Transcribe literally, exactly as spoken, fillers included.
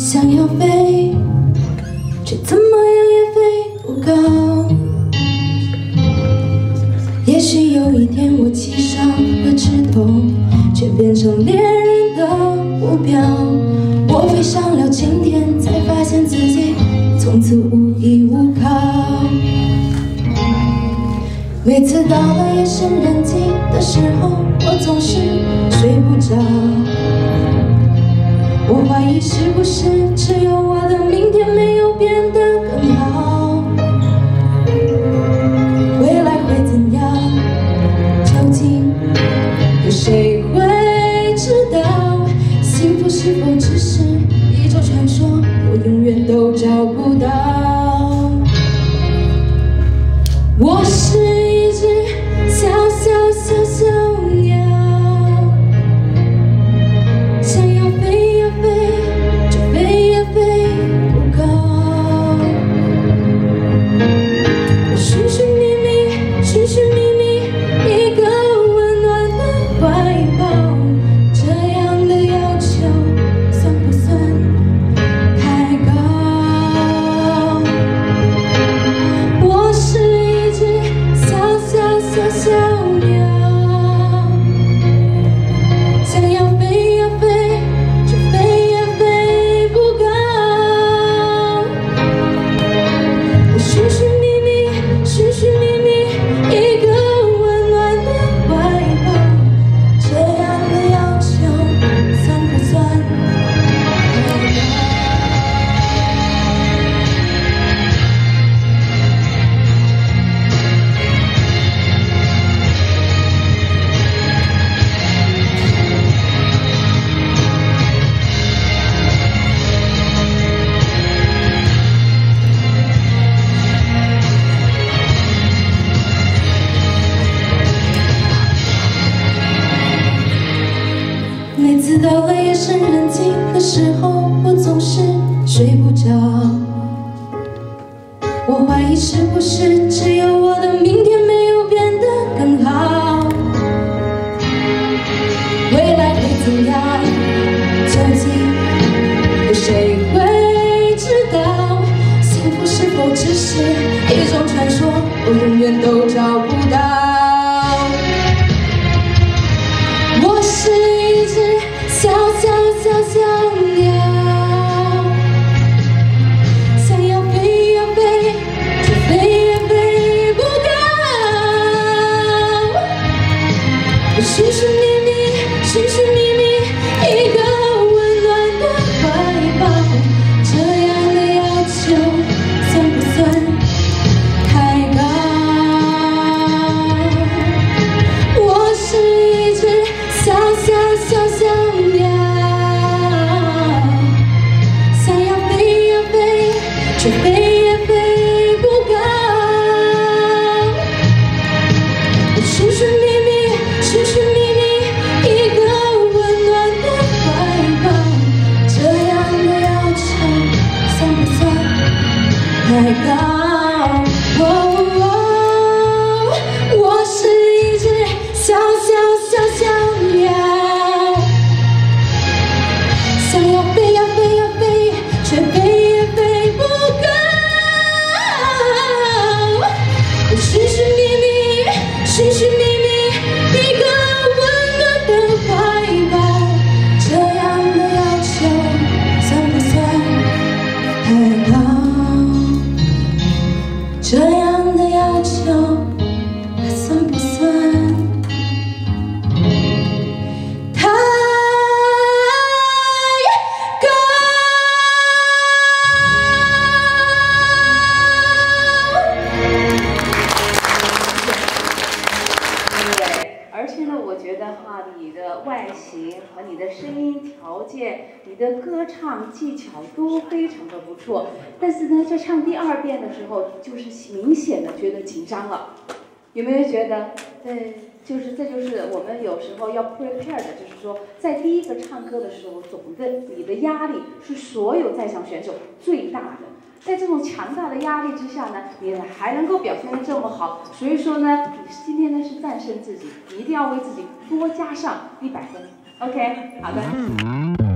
想要飞，却怎么样也飞不高。也许有一天我栖上了枝头，却变成猎人的目标。我飞上了青天，才发现自己从此无依无靠。每次到了夜深人静的时候，我总是睡不着。我怀疑是不是只有我的明天没有变得更好？未来会怎样？究竟有谁会知道？幸福是否只是一种传说？我永远都找不到。我是一只小小小小鸟，想要飞呀飞，却飞呀飞不高。我寻寻觅觅，寻寻觅觅一个温暖的怀抱，这样的要求算不算太高？我是一只小小小小鸟，想要飞呀飞，却飞呀飞不高。我寻寻觅觅，寻寻觅觅一个温暖的怀抱，这样的要求算不算太高？每次到了夜深人静的时候，我总是睡不着。我怀疑是不是只有我的明天没有变得更好？未来会怎样？究竟有谁会知道？幸福是否只是一种传说？我永远都找不到。我是一只小小小小鸟，想要飞呀飞，却飞呀飞不高。我寻寻觅觅，寻寻觅觅一个温暖的怀抱，这样的要求算不算太高？我是一只小小小小鸟，想要飞呀飞，却飞呀飞不高。我寻寻觅觅，寻寻觅觅一个温暖的怀抱，这样的要求算不算太高？哦哦，我是一只小小小小鸟，想要飞呀飞呀飞，却飞呀飞不高。我寻寻觅觅，寻寻觅觅一个温暖的怀抱，这样的要求算不算太高？这样的要求还算不算太高？ 对，而且呢，我觉得哈，你的外形和你的声音条件、你的歌唱技巧都非常的不错。但是呢，在唱第二遍的时候，就是明显的觉得紧张了。有没有觉得？对，就是这就是我们有时候要 prepare 的，就是说，在第一个唱歌的时候，总的你的压力是所有在场选手最大的。在这种强大的压力之下呢，你还能够表现得这么好，所以说呢，你今天呢是战胜自己，你一定要为自己多加上一百分。OK， 好的。